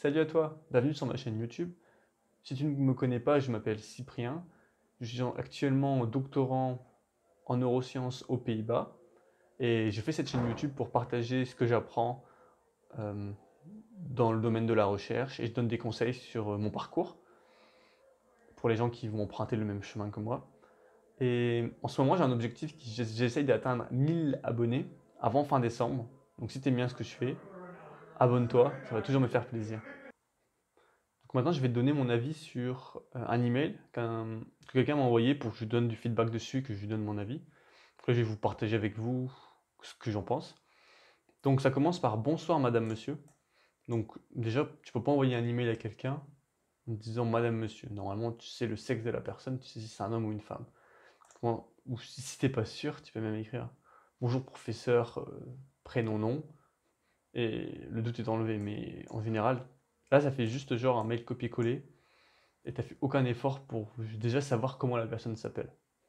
Salut à toi, bienvenue sur ma chaîne YouTube. Si tu ne me connais pas, je m'appelle Cyprien. Je suis actuellement doctorant en neurosciences aux Pays-Bas et je fais cette chaîne YouTube pour partager ce que j'apprends euh, dans le domaine de la recherche et je donne des conseils sur mon parcours pour les gens qui vont emprunter le même chemin que moi. Et en ce moment, j'ai un objectif j'essaye d'atteindre 1000 abonnés avant fin décembre. Donc si tu aimes bien ce que je fais, abonne-toi, ça va toujours me faire plaisir. Donc maintenant, je vais te donner mon avis sur un email que quelqu'un m'a envoyé pour que je lui donne du feedback dessus, que je lui donne mon avis. Donc là, je vais vous partager avec vous ce que j'en pense. Donc ça commence par bonsoir madame monsieur. Donc déjà, tu peux pas envoyer un email à quelqu'un en disant madame monsieur. Normalement, tu sais le sexe de la personne, tu sais si c'est un homme ou une femme. Ou si t'es pas sûr, tu peux même écrire bonjour professeur, prénom nom, et le doute est enlevé. Mais en général, là, ça fait juste genre un mail copier-coller et t'as fait aucun effort pour déjà savoir comment la personne s'appelle.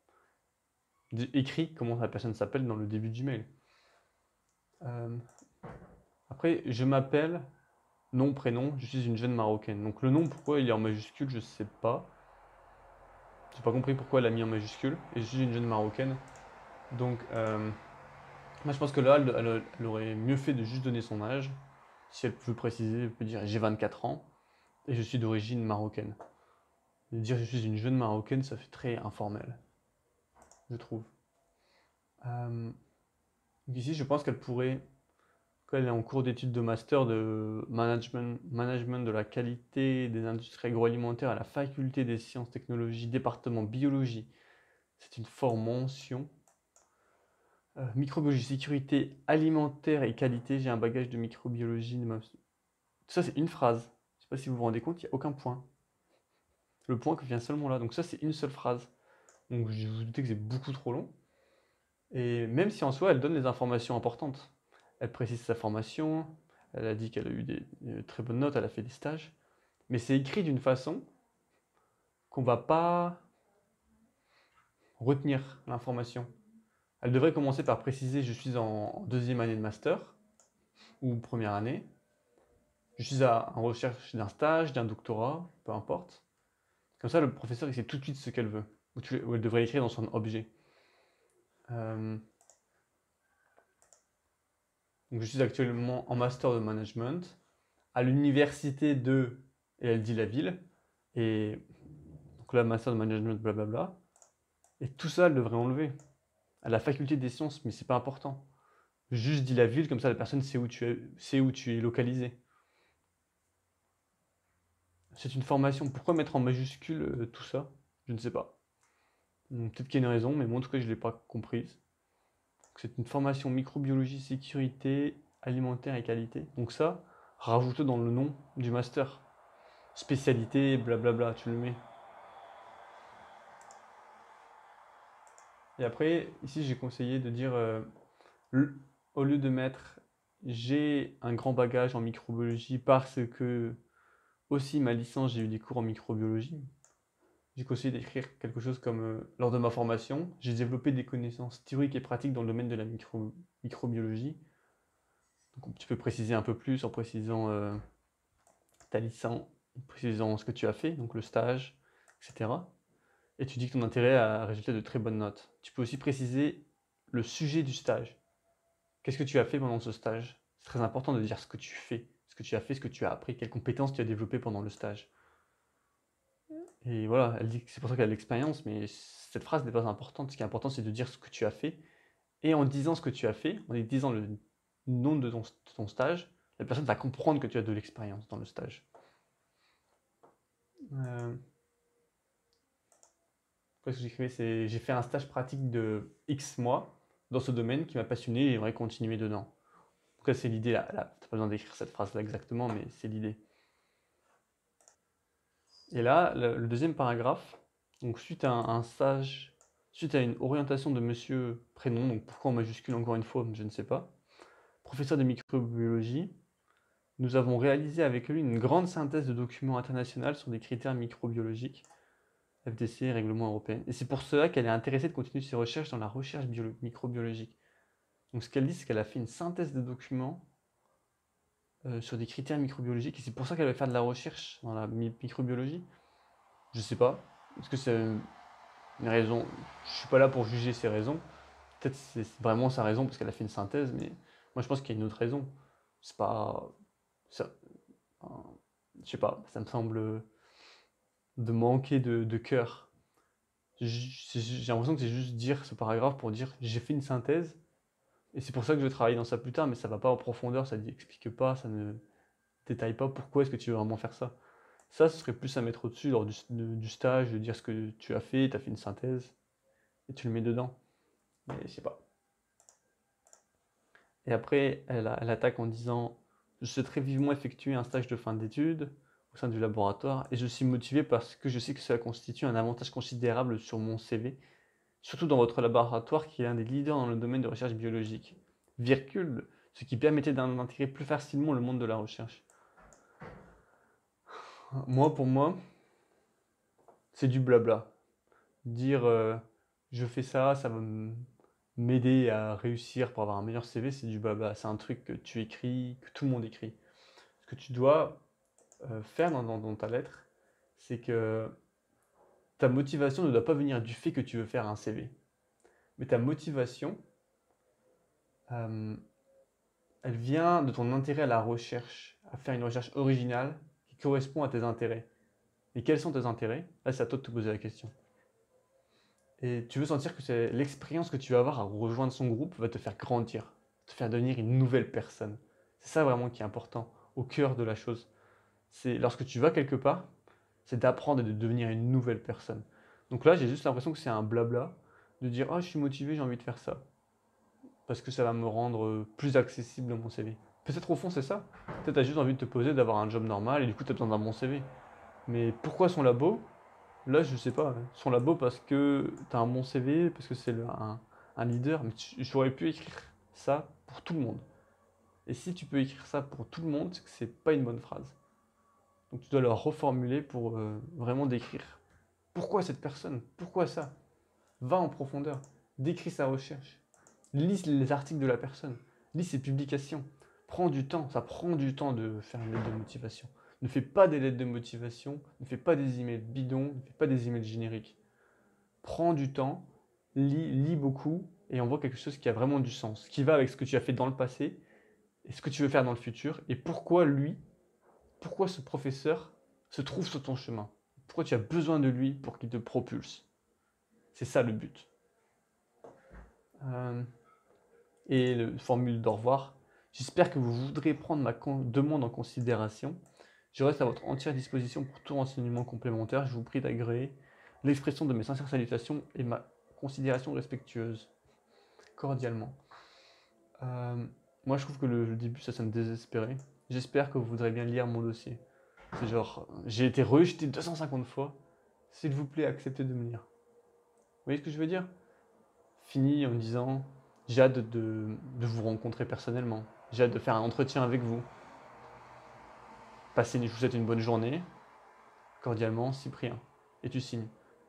Écris comment la personne s'appelle dans le début du mail. Euh, Après, je m'appelle, nom, prénom, je suis une jeune marocaine. Donc le nom, pourquoi il est en majuscule, je sais pas. J'ai pas compris pourquoi elle a mis en majuscule. Et je suis une jeune marocaine. Donc, moi je pense que là, elle aurait mieux fait de juste donner son âge. Si elle veut préciser, elle peut dire j'ai 24 ans et je suis d'origine marocaine. De dire je suis une jeune marocaine, ça fait très informel, je trouve. Euh, donc ici, je pense qu'elle pourrait, quand elle est en cours d'études de master de management de la qualité des industries agroalimentaires à la faculté des sciences technologies, département biologie. C'est une formation. Microbiologie, sécurité alimentaire et qualité. J'ai un bagage de microbiologie. Ça, c'est une phrase. Je ne sais pas si vous vous rendez compte, il n'y a aucun point. Le point vient seulement là. Donc ça, c'est une seule phrase. Donc je vous doutez que c'est beaucoup trop long. Et même si en soi, elle donne les informations importantes. Elle précise sa formation, elle a dit qu'elle a eu des très bonnes notes, elle a fait des stages. Mais c'est écrit d'une façon qu'on va pas retenir l'information. Elle devrait commencer par préciser je suis en deuxième année de master ou première année. Je suis en recherche d'un stage, d'un doctorat, peu importe. Comme ça, le professeur il sait tout de suite ce qu'elle veut. Ou elle devrait écrire dans son objet. Euh, donc je suis actuellement en master de management à l'université de, et elle dit la ville, et donc là, master de management, blablabla, et tout ça, elle devrait enlever. À la faculté des sciences, mais c'est pas important. Juste dis la ville, comme ça la personne sait où tu es localisé. C'est une formation, pourquoi mettre en majuscule tout ça? Je ne sais pas. Peut-être qu'il y a une raison, mais moi en tout cas je ne l'ai pas comprise. C'est une formation microbiologie, sécurité, alimentaire et qualité. Donc ça, rajoute dans le nom du master. Spécialité, blablabla, tu le mets. Et après, ici, j'ai conseillé de dire, au lieu de mettre j'ai un grand bagage en microbiologie parce que aussi ma licence, j'ai eu des cours en microbiologie. J'ai conseillé d'écrire quelque chose comme lors de ma formation, j'ai développé des connaissances théoriques et pratiques dans le domaine de la microbiologie. Donc tu peux préciser un peu plus en précisant ta licence, en précisant ce que tu as fait, donc le stage, etc. Et tu dis que ton intérêt a résulté de très bonnes notes. Tu peux aussi préciser le sujet du stage. Qu'est-ce que tu as fait pendant ce stage? C'est très important de dire ce que tu fais, ce que tu as fait, ce que tu as appris, quelles compétences tu as développées pendant le stage. Et voilà, elle dit que c'est pour ça qu'elle a de l'expérience, mais cette phrase n'est pas importante. Ce qui est important, c'est de dire ce que tu as fait. Et en disant ce que tu as fait, en disant le nom de ton stage, la personne va comprendre que tu as de l'expérience dans le stage. Euh, Qu'est-ce que j'écrivais? C'est j'ai fait un stage pratique de X mois dans ce domaine qui m'a passionné et j'aimerais continuer dedans. En tout cas, c'est l'idée là. T'as pas besoin d'écrire cette phrase-là exactement, mais c'est l'idée. Et là, le deuxième paragraphe, donc suite à un stage, suite à une orientation de monsieur prénom, donc pourquoi en majuscule encore une fois, je ne sais pas, professeur de microbiologie, nous avons réalisé avec lui une grande synthèse de documents internationaux sur des critères microbiologiques, FDC, règlement européen. Et c'est pour cela qu'elle est intéressée de continuer ses recherches dans la recherche microbiologique. Donc ce qu'elle dit, c'est qu'elle a fait une synthèse de documents sur des critères microbiologiques et c'est pour ça qu'elle va faire de la recherche dans la microbiologie. Je sais pas. Est-ce que c'est une raison? Je suis pas là pour juger ses raisons. Peut-être c'est vraiment sa raison parce qu'elle a fait une synthèse, mais moi je pense qu'il y a une autre raison. C'est pas. Ça, je sais pas, ça me semble de manquer de cœur. J'ai l'impression que c'est juste dire ce paragraphe pour dire j'ai fait une synthèse et c'est pour ça que je vais travailler dans ça plus tard, mais ça va pas en profondeur, ça n'explique pas, ça ne détaille pas pourquoi est-ce que tu veux vraiment faire ça. Ça, ce serait plus à mettre au-dessus lors du stage, de dire ce que tu as fait une synthèse et tu le mets dedans. Mais je sais pas. Et après, elle attaque en disant je souhaiterais vivement effectuer un stage de fin d'études au sein du laboratoire et je suis motivé parce que je sais que cela constitue un avantage considérable sur mon CV, surtout dans votre laboratoire qui est l'un des leaders dans le domaine de recherche biologique. Virgule, ce qui permettait d'intégrer plus facilement le monde de la recherche. Pour moi, c'est du blabla. Dire je fais ça, ça va m'aider à réussir pour avoir un meilleur CV, c'est du blabla. C'est un truc que tu écris, que tout le monde écrit. Ce que tu dois faire dans ta lettre, c'est que ta motivation ne doit pas venir du fait que tu veux faire un CV. Mais ta motivation, euh, elle vient de ton intérêt à la recherche, à faire une recherche originale qui correspond à tes intérêts. Et quels sont tes intérêts? Là, c'est à toi de te poser la question. Et tu veux sentir que c'est l'expérience que tu vas avoir à rejoindre son groupe va te faire grandir, te faire devenir une nouvelle personne. C'est ça vraiment qui est important, au cœur de la chose. C'est lorsque tu vas quelque part, c'est d'apprendre et de devenir une nouvelle personne. Donc là, j'ai juste l'impression que c'est un blabla de dire ah je suis motivé, j'ai envie de faire ça parce que ça va me rendre plus accessible dans mon CV. Peut-être au fond c'est ça. Peut-être tu as juste envie de te poser, d'avoir un job normal et du coup tu as besoin d'un bon CV. Mais pourquoi son labo? Là, je sais pas. Son labo parce que tu as un bon CV, parce que c'est un leader. Mais j'aurais pu écrire ça pour tout le monde. Et si tu peux écrire ça pour tout le monde, c'est que c'est pas une bonne phrase. Donc tu dois le reformuler pour vraiment décrire pourquoi cette personne, pourquoi ça. Va en profondeur, décris sa recherche, lis les articles de la personne, lis ses publications. Prends du temps, ça prend du temps de faire une lettre de motivation. Ne fais pas des lettres de motivation, ne fais pas des emails bidons, ne fais pas des emails génériques. Prends du temps, lis beaucoup et envoie quelque chose qui a vraiment du sens, qui va avec ce que tu as fait dans le passé et ce que tu veux faire dans le futur et pourquoi ce professeur se trouve sur ton chemin. Pourquoi tu as besoin de lui pour qu'il te propulse. C'est ça le but. Et la formule d'au revoir. J'espère que vous voudrez prendre ma demande en considération. Je reste à votre entière disposition pour tout renseignement complémentaire. Je vous prie d'agréer l'expression de mes sincères salutations et ma considération respectueuse. Cordialement. Moi, je trouve que le début, ça sonne désespéré. J'espère que vous voudrez bien lire mon dossier. C'est genre, j'ai été rejeté 250 fois. S'il vous plaît, acceptez de me lire. Vous voyez ce que je veux dire? Fini en me disant, j'ai hâte de vous rencontrer personnellement. J'ai hâte de faire un entretien avec vous. Je vous souhaite une bonne journée. Cordialement, Cyprien. Et tu signes.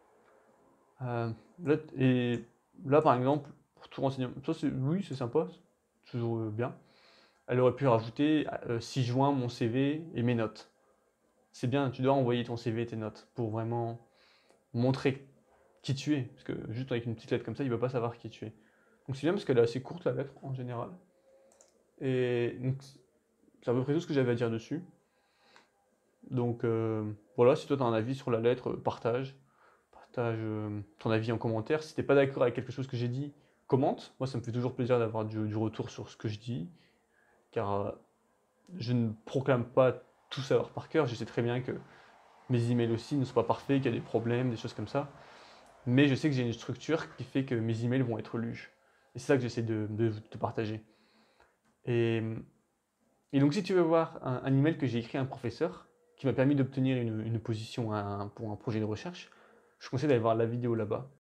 Et là, par exemple, pour tout renseignement, oui, c'est sympa, c'est toujours bien. Elle aurait pu rajouter 6 juin mon CV et mes notes. C'est bien, tu dois envoyer ton CV et tes notes pour vraiment montrer qui tu es. Parce que juste avec une petite lettre comme ça, il ne va pas savoir qui tu es. Donc c'est bien parce qu'elle est assez courte la lettre en général. Et donc c'est à peu près tout ce que j'avais à dire dessus. Donc voilà, si toi tu as un avis sur la lettre, partage. Partage ton avis en commentaire. Si t'es pas d'accord avec quelque chose que j'ai dit, commente. Moi ça me fait toujours plaisir d'avoir du retour sur ce que je dis. Car je ne proclame pas tout savoir par cœur. Je sais très bien que mes emails aussi ne sont pas parfaits, qu'il y a des problèmes, des choses comme ça. Mais je sais que j'ai une structure qui fait que mes emails vont être lus. Et c'est ça que j'essaie de te partager. Et, et donc si tu veux voir un email que j'ai écrit à un professeur, qui m'a permis d'obtenir une position pour un projet de recherche, je conseille d'aller voir la vidéo là-bas.